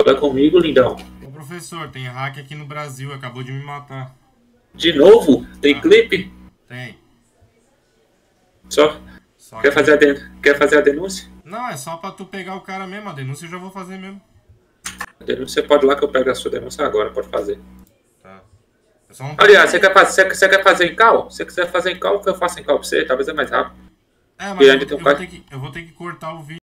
Joga comigo, lindão. Ô professor, tem hack aqui no Brasil, acabou de me matar. De novo? Tem clipe? Tem. Só. Só Quer que... fazer quer fazer a denúncia? Não, é só pra tu pegar o cara mesmo, a denúncia eu já vou fazer mesmo. A denúncia você pode ir lá que eu pego a sua denúncia agora, pode fazer. Tá. Eu só não Aliás, você quer fazer em cal? Se você quiser fazer em cal, eu faço em cal pra você, talvez é mais rápido. É, E mas ainda tem um cara. eu vou ter que cortar o vídeo.